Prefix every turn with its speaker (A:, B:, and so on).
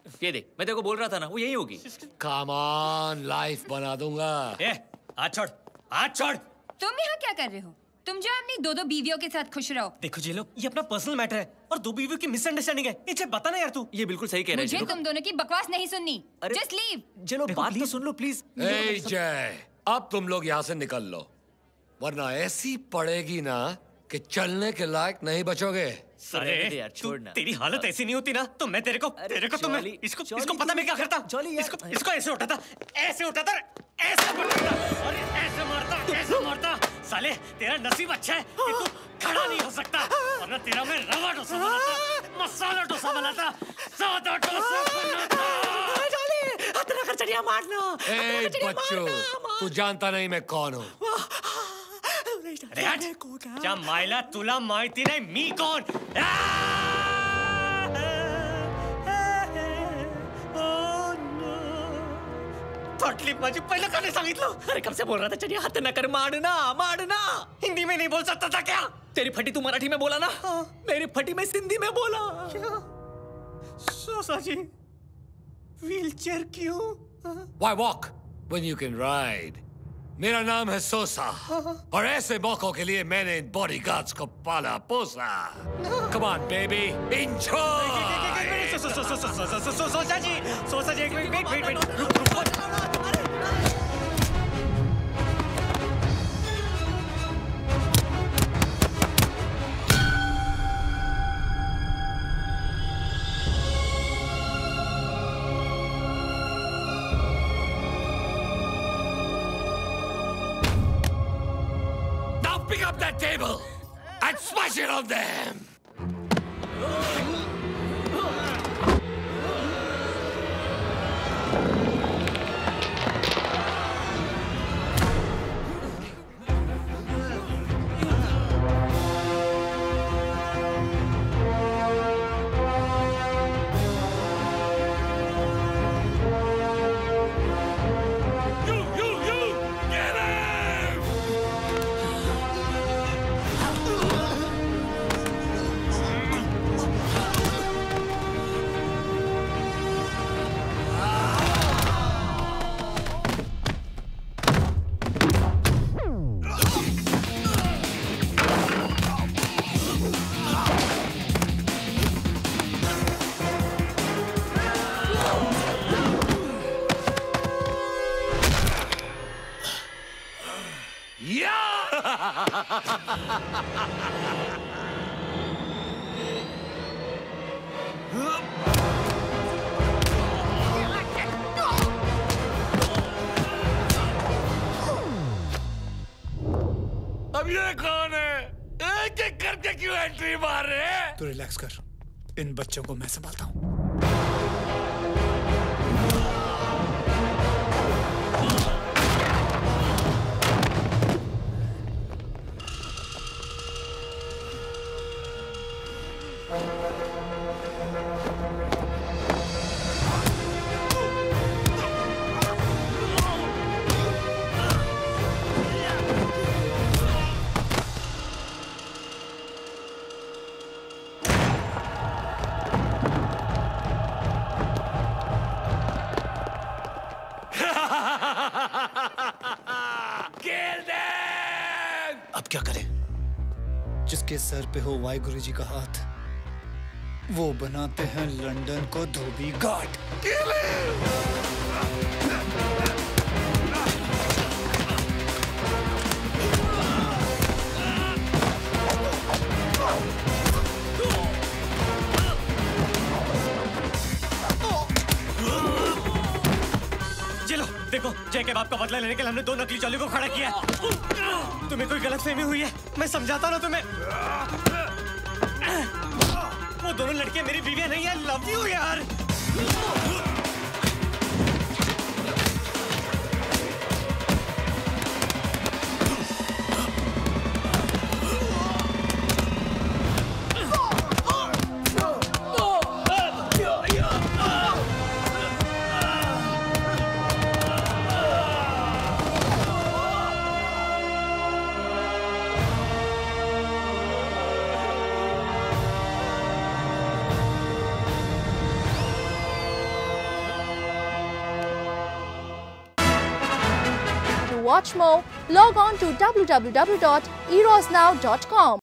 A: ये देख, मैं तेरे को बोल रहा था ना, वो यही होगी।
B: Come on, लाइफ बना दूंगा।
C: हाथ छोड़, हाथ छोड़।
D: तुम यहाँ क्या कर रहे हो? तुम जो अपनी दो दो बीवियों के साथ खुश रहो।
C: देखो जी लोग, ये अपना पर्सनल मैटर है और दो बीवियों की मिसअंडरस्टैंडिंग है। इसे बता ना यार तू।
A: ये बिल्कुल सही कह रहे हैं।
D: मुझे तुम दोनों की बकवास नहीं सुननी। Just leave.
A: चलो बात तो सुन लो प्लीज।
B: ए जय, अब तुम लोग यहाँ से निकल लो, वरना ऐसी पड़ेगी ना कि चलने के लायक नहीं बचोगे।
C: अरे
A: यार छोड़ना।
C: तेरी हालत ऐसी नहीं होती ना तो मैं तेरे को तो मैं इसको पता मैं क्या करता। इसको ऐसे उठाता, ऐसे उठाता, ऐसे मारता और ऐसे मारता। साले तेरा नसीब अच्छा है कि तू खड़ा नहीं हो सकता, वरना तेरा मैं रवा डोसा बनाता, मसाला डोसा बनाता, सादा डोसा बनाता। इतना खर्चड़िया मारना।
B: ए बच्चों, तू जानता नहीं मैं कौन हूँ।
C: क्या मायला तुला माहिती नाही मी कोण? फटली माझी पहिलं का नाही सांगितलं? अरे कब से बोल रहा था चलिए हाथ न कर, मारना मारना। हिंदी में नहीं बोल सकता था क्या?
A: तेरी फटी तू मराठी में बोला ना, मेरी फटी मैं सिंधी में बोला।
C: सोसा जी, व्हीलचेयर क्यों?
B: Why walk when you can ride? मेरा नाम है सोसा और ऐसे मौकों के लिए मैंने इन बॉडीगार्ड्स को पाला पोसा। Come on baby, enjoy!
C: Sosa ji, wait, रुक।
B: Pick up that table and smash it on them! अब ये कौन है? एक करके क्यों एंट्री मार रहे हैं?
E: तू रिलैक्स कर, इन बच्चों को मैं संभालता हूँ। अब क्या करें? जिसके सर पे हो वाहिगुरु जी का हाथ, वो बनाते हैं लंदन को धोबी घाट।
C: देखो, जय के बाप का बदला लेने के लिए हमने दो नकली चौली को खड़ा किया। तुम्हें कोई गलतफहमी हुई है, मैं समझाता ना तुम्हें। वो दोनों लड़कियां मेरी बीवियां नहीं है। लव यू यार।
F: watch more, log on to www.erosnow.com.